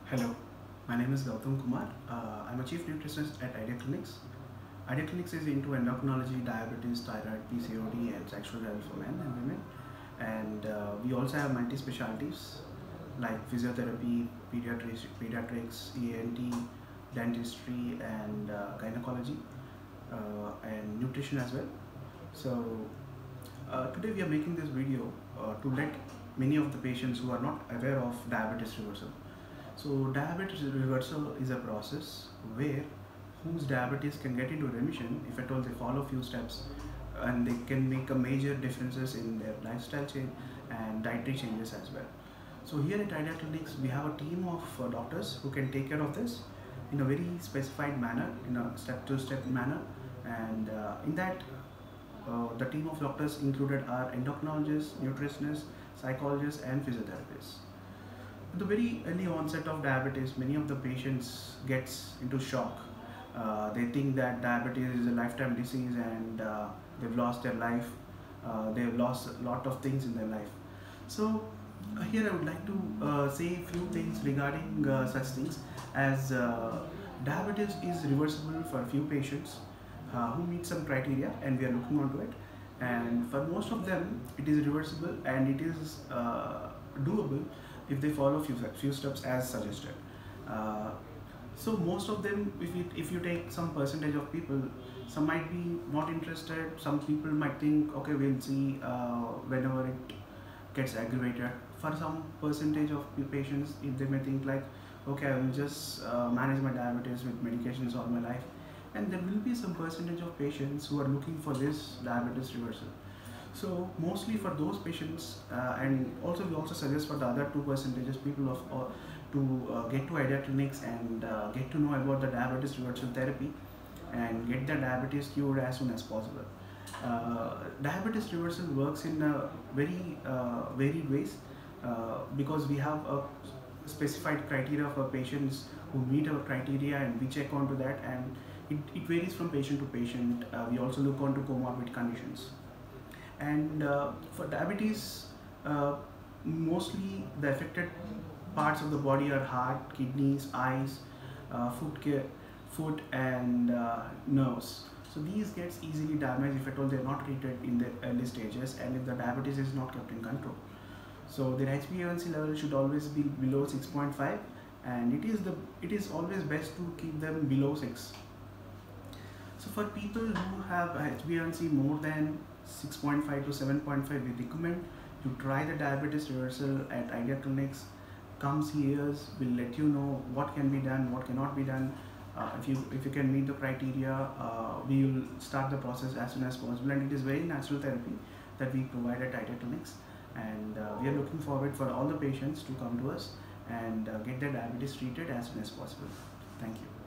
Hello, my name is Gautam Kumar. I'm a chief nutritionist at Idea Clinics. Idea Clinics is into endocrinology, diabetes, thyroid, PCOD, and sexual health for men and women. And we also have multi specialties like physiotherapy, pediatrics, ENT, dentistry, and gynecology, and nutrition as well. So, today we are making this video to let many of the patients who are not aware of diabetes reversal. So diabetes reversal is a process where whose diabetes can get into remission if at all they follow few steps, and they can make a major differences in their lifestyle change and dietary changes as well. So here at Idea Clinics we have a team of doctors who can take care of this in a very specified manner, in a step-to-step manner, and in that the team of doctors included are endocrinologists, nutritionists, psychologists, and physiotherapists. At the very early onset of diabetes, many of the patients gets into shock. They think that diabetes is a lifetime disease, and they've lost their life. They've lost a lot of things in their life. So here I would like to say a few things regarding such things as diabetes is reversible for a few patients who meet some criteria, and we are looking onto it. And for most of them, it is reversible and it is doable if they follow few steps as suggested. Uh, so most of them, if you take some percentage of people, some might be not interested. Some people might think, okay, we'll see whenever it gets aggravated. For some percentage of patients, if they may think like, okay, I will just manage my diabetes with medications all my life, and there will be some percentage of patients who are looking for this diabetes reversal. So mostly for those patients, and also we also suggest for the other 2 percentages people of to get to Idea Clinics and get to know about the diabetes reversal therapy and get their diabetes cured as soon as possible. Diabetes reversal works in very varied ways because we have a specified criteria for patients who meet our criteria, and we check onto that, and it varies from patient to patient. We also look onto comorbid conditions. And for diabetes, uh, mostly the affected parts of the body are heart, kidneys, eyes, foot and nerves. So these gets easily damaged if at all they're not treated in the early stages, and if the diabetes is not kept in control. So their HbA1c level should always be below 6.5, and it is always best to keep them below 6. So for people who have a HbA1c more than 6.5 to 7.5, we recommend you try the diabetes reversal at Idea Clinics. Comes here, will let you know what can be done, what cannot be done. If you can meet the criteria, we will start the process as soon as possible. And it is very natural therapy that we provide at Idea Clinics. And we are looking forward for all the patients to come to us and get their diabetes treated as soon as possible. Thank you.